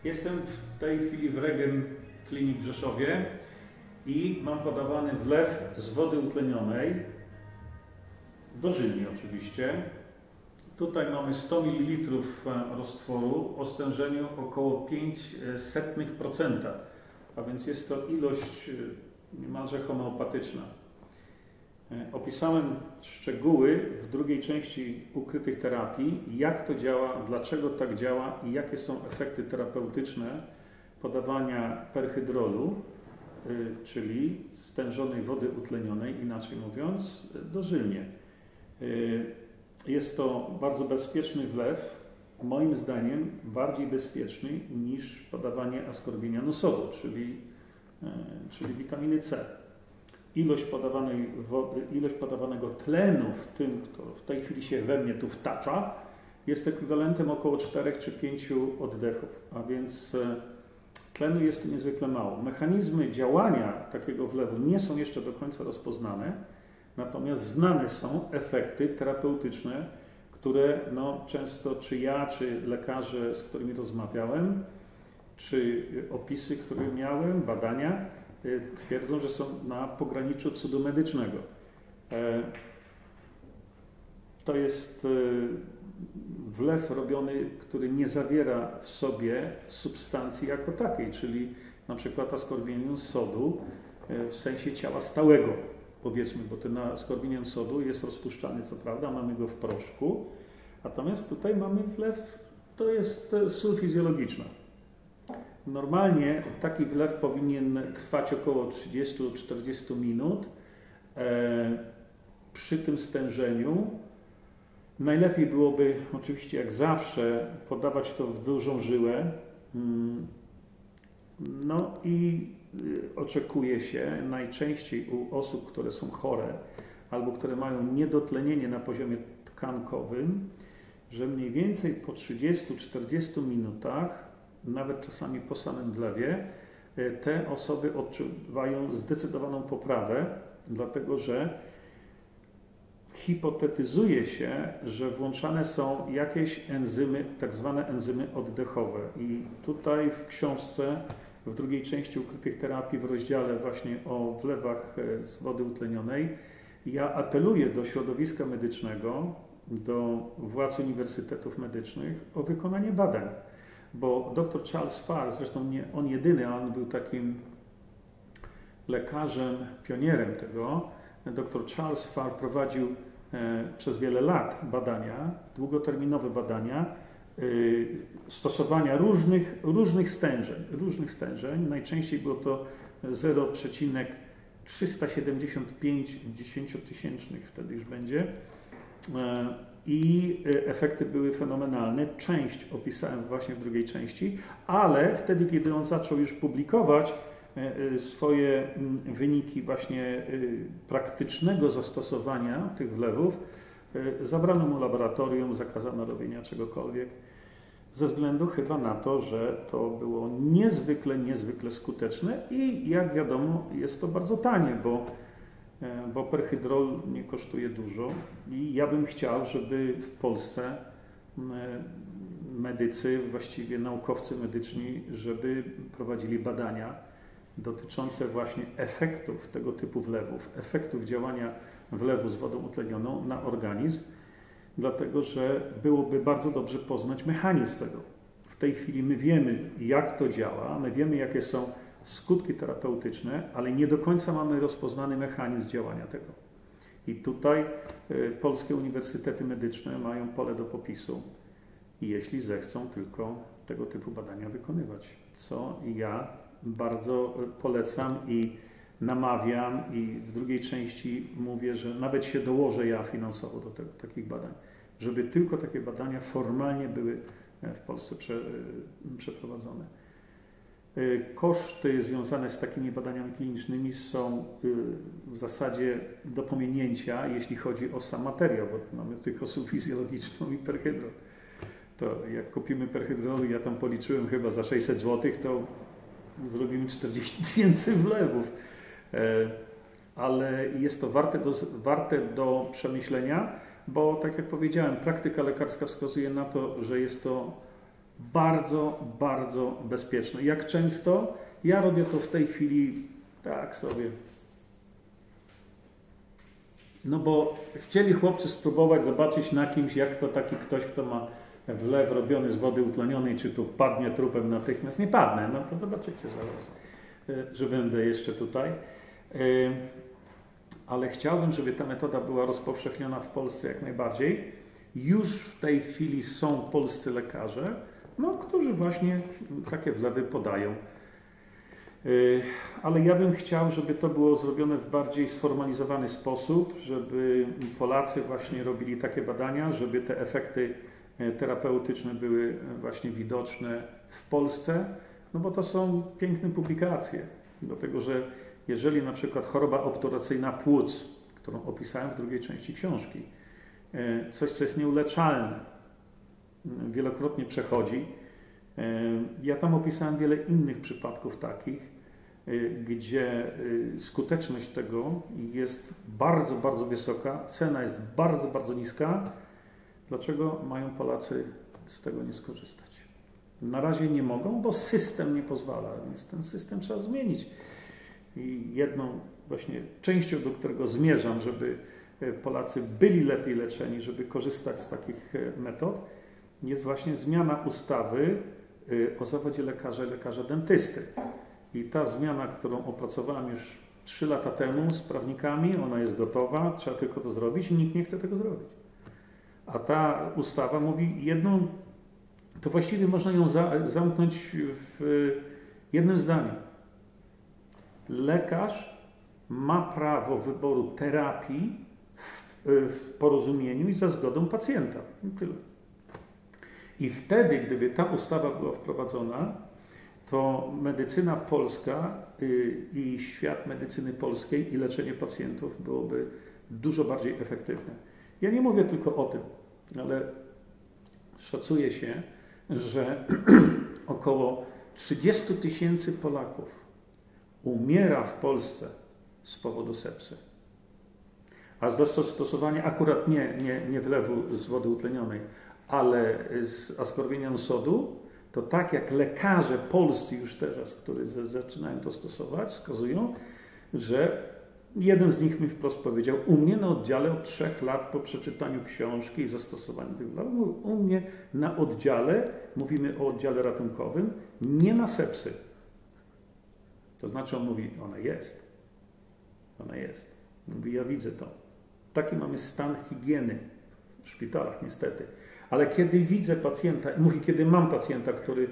Jestem w tej chwili w Regen Klinik w Rzeszowie i mam podawany wlew z wody utlenionej, dożylnie oczywiście. Tutaj mamy 100 ml roztworu o stężeniu około 0,05%, a więc jest to ilość niemalże homeopatyczna. Opisałem szczegóły w drugiej części ukrytych terapii, jak to działa, dlaczego tak działa i jakie są efekty terapeutyczne podawania perhydrolu, czyli stężonej wody utlenionej, inaczej mówiąc, dożylnie. Jest to bardzo bezpieczny wlew, moim zdaniem bardziej bezpieczny niż podawanie ascorbinia sodu, czyli witaminy C. Ilość podawanej wody, ilość podawanego tlenu w tym, kto w tej chwili się we mnie tu wtacza, jest ekwiwalentem około 4 czy 5 oddechów, a więc tlenu jest tu niezwykle mało. Mechanizmy działania takiego wlewu nie są jeszcze do końca rozpoznane, natomiast znane są efekty terapeutyczne, które często czy ja, czy lekarze, z którymi rozmawiałem, czy opisy, które miałem, badania, twierdzą, że są na pograniczu cudu medycznego. To jest wlew robiony, który nie zawiera w sobie substancji jako takiej, czyli na przykład ascorbinium sodu w sensie ciała stałego, powiedzmy, bo ten ascorbinium sodu jest rozpuszczany, co prawda, mamy go w proszku, natomiast tutaj mamy wlew, to jest sól fizjologiczna. Normalnie taki wlew powinien trwać około 30-40 minut przy tym stężeniu. Najlepiej byłoby oczywiście jak zawsze podawać to w dużą żyłę. No i oczekuje się najczęściej u osób, które są chore albo które mają niedotlenienie na poziomie tkankowym, że mniej więcej po 30-40 minutach, nawet czasami po samym wlewie, te osoby odczuwają zdecydowaną poprawę, dlatego że hipotetyzuje się, że włączane są jakieś enzymy, tak zwane enzymy oddechowe. I tutaj w książce, w drugiej części ukrytych terapii, w rozdziale właśnie o wlewach z wody utlenionej, ja apeluję do środowiska medycznego, do władz uniwersytetów medycznych o wykonanie badań. Bo dr Charles Farr, zresztą nie on jedyny, ale on był takim lekarzem, pionierem tego. Dr Charles Farr prowadził przez wiele lat badania, długoterminowe badania, stosowania różnych stężeń. Najczęściej było to 0,375 dziesięciotysięcznych, wtedy już będzie. I efekty były fenomenalne. Część opisałem właśnie w drugiej części, ale wtedy, kiedy on zaczął już publikować swoje wyniki właśnie praktycznego zastosowania tych wlewów, zabrano mu laboratorium, zakazano robienia czegokolwiek, ze względu chyba na to, że to było niezwykle skuteczne i jak wiadomo jest to bardzo tanie, bo perhydrol nie kosztuje dużo i ja bym chciał, żeby w Polsce medycy, właściwie naukowcy medyczni, żeby prowadzili badania dotyczące właśnie efektów tego typu wlewów, efektów działania wlewu z wodą utlenioną na organizm, dlatego że byłoby bardzo dobrze poznać mechanizm tego. W tej chwili my wiemy, jak to działa, my wiemy, jakie są skutki terapeutyczne, ale nie do końca mamy rozpoznany mechanizm działania tego. I tutaj polskie uniwersytety medyczne mają pole do popisu, jeśli zechcą tylko tego typu badania wykonywać, co ja bardzo polecam i namawiam i w drugiej części mówię, że nawet się dołożę ja finansowo do takich badań, żeby tylko takie badania formalnie były w Polsce przeprowadzone. Koszty związane z takimi badaniami klinicznymi są w zasadzie do pominięcia, jeśli chodzi o sam materiał, bo mamy tylko sól fizjologiczną i perhydrol. To jak kupimy perhydrolu, ja tam policzyłem chyba za 600 zł, to zrobimy 40 tysięcy wlewów. Ale jest to warte do przemyślenia, bo tak jak powiedziałem, praktyka lekarska wskazuje na to, że jest to bardzo, bardzo bezpieczne. Jak często? Ja robię to w tej chwili tak sobie. No bo chcieli chłopcy spróbować zobaczyć na kimś, jak to taki ktoś, kto ma wlew robiony z wody utlenionej, czy tu padnie trupem natychmiast. Nie padnę, no to zobaczycie zaraz, że będę jeszcze tutaj. Ale chciałbym, żeby ta metoda była rozpowszechniona w Polsce jak najbardziej. Już w tej chwili są polscy lekarze, no, którzy właśnie takie wlewy podają. Ale ja bym chciał, żeby to było zrobione w bardziej sformalizowany sposób, żeby Polacy właśnie robili takie badania, żeby te efekty terapeutyczne były właśnie widoczne w Polsce, no bo to są piękne publikacje, dlatego że jeżeli na przykład choroba obturacyjna płuc, którą opisałem w drugiej części książki, coś, co jest nieuleczalne, wielokrotnie przechodzi. Ja tam opisałem wiele innych przypadków takich, gdzie skuteczność tego jest bardzo, bardzo wysoka, cena jest bardzo, bardzo niska. Dlaczego mają Polacy z tego nie skorzystać? Na razie nie mogą, bo system nie pozwala, więc ten system trzeba zmienić. I jedną właśnie częścią, do którego zmierzam, żeby Polacy byli lepiej leczeni, żeby korzystać z takich metod, jest właśnie zmiana ustawy o zawodzie lekarza i lekarza dentysty. I ta zmiana, którą opracowałem już 3 lata temu z prawnikami, ona jest gotowa, trzeba tylko to zrobić i nikt nie chce tego zrobić. A ta ustawa mówi jedną, to właściwie można ją zamknąć w jednym zdaniu. Lekarz ma prawo wyboru terapii w porozumieniu i za zgodą pacjenta. Tyle. I wtedy, gdyby ta ustawa była wprowadzona, to medycyna polska i świat medycyny polskiej i leczenie pacjentów byłoby dużo bardziej efektywne. Ja nie mówię tylko o tym, ale szacuje się, że około 30 000 Polaków umiera w Polsce z powodu sepsy. A zastosowanie akurat nie wlewu z wody utlenionej, ale z ascorbidianu sodu, to tak jak lekarze polscy już teraz, którzy zaczynają to stosować, wskazują, że jeden z nich mi wprost powiedział, u mnie na oddziale od 3 lat po przeczytaniu książki i zastosowaniu tych wlewów, u mnie na oddziale, mówimy o oddziale ratunkowym, nie ma sepsy. To znaczy on mówi, ona jest. Ona jest. Mówi, ja widzę to. Taki mamy stan higieny w szpitalach niestety. Ale kiedy widzę pacjenta, mówi, kiedy mam pacjenta, który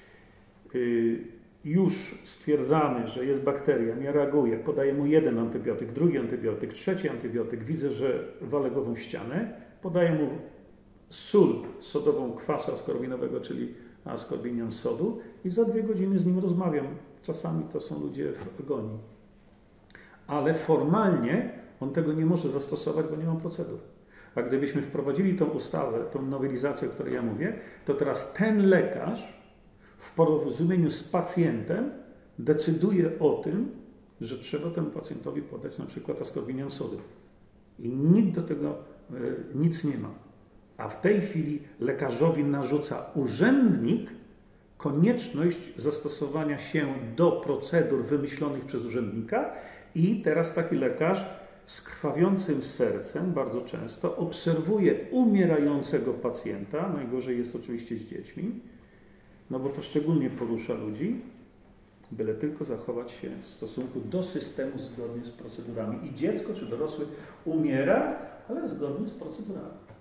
już stwierdzamy, że jest bakteria, nie reaguje, podaję mu jeden antybiotyk, drugi antybiotyk, trzeci antybiotyk, widzę, że walę głową w ścianę, podaję mu sól sodową kwasu askorbinowego, czyli ascorbinian sodu i za 2 godziny z nim rozmawiam. Czasami to są ludzie w agonii. Ale formalnie on tego nie może zastosować, bo nie ma procedur. A gdybyśmy wprowadzili tą ustawę, tą nowelizację, o której ja mówię, to teraz ten lekarz w porozumieniu z pacjentem decyduje o tym, że trzeba temu pacjentowi podać na przykład ascorbinian sodu. I nikt do tego nic nie ma. A w tej chwili lekarzowi narzuca urzędnik konieczność zastosowania się do procedur wymyślonych przez urzędnika i teraz taki lekarz z krwawiącym sercem bardzo często obserwuje umierającego pacjenta, najgorzej jest oczywiście z dziećmi, no bo to szczególnie porusza ludzi, byle tylko zachować się w stosunku do systemu zgodnie z procedurami. I dziecko czy dorosły umiera, ale zgodnie z procedurami.